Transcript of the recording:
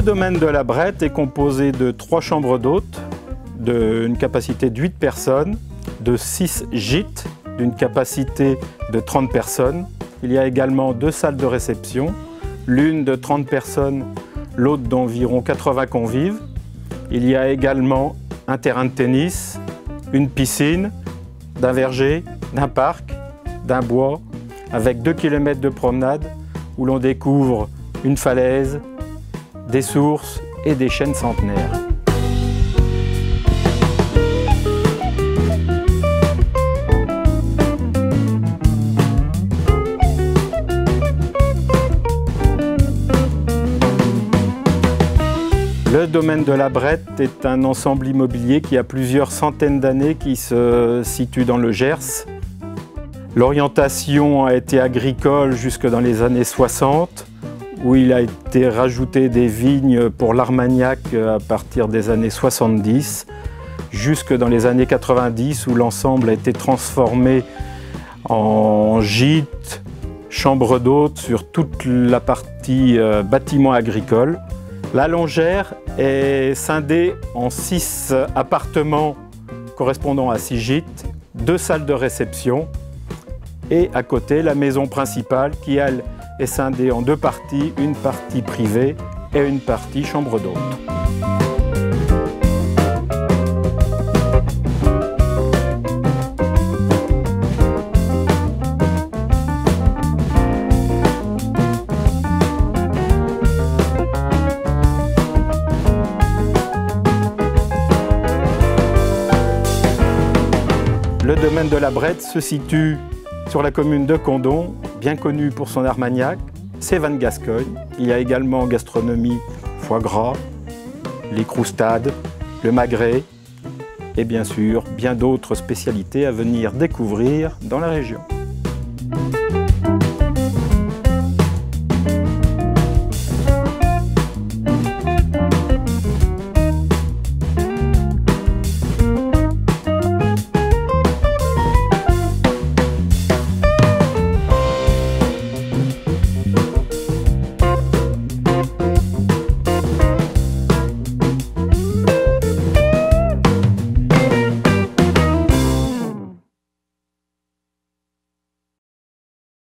Le domaine de la Brette est composé de 3 chambres d'hôtes d'une capacité de 8 personnes, de 6 gîtes d'une capacité de 30 personnes. Il y a également 2 salles de réception, l'une de 30 personnes, l'autre d'environ 80 convives. Il y a également un terrain de tennis, une piscine, d'un verger, d'un parc, d'un bois, avec 2 km de promenade où l'on découvre une falaise, des sources et des chênes centenaires. Le domaine de la Brette est un ensemble immobilier qui a plusieurs centaines d'années, qui se situe dans le Gers. L'orientation a été agricole jusque dans les années 60, où il a été rajouté des vignes pour l'Armagnac à partir des années 70, jusque dans les années 90, où l'ensemble a été transformé en gîte, chambre d'hôtes sur toute la partie bâtiment agricole. La longère est scindée en 6 appartements correspondant à 6 gîtes, 2 salles de réception et à côté la maison principale qui, elle, est scindée en 2 parties, une partie privée et une partie chambre d'hôtes. Le domaine de la Brette se situe sur la commune de Condom, bien connue pour son Armagnac, ses vins de Gascogne. Il y a également en gastronomie foie gras, les croustades, le magret et bien sûr bien d'autres spécialités à venir découvrir dans la région.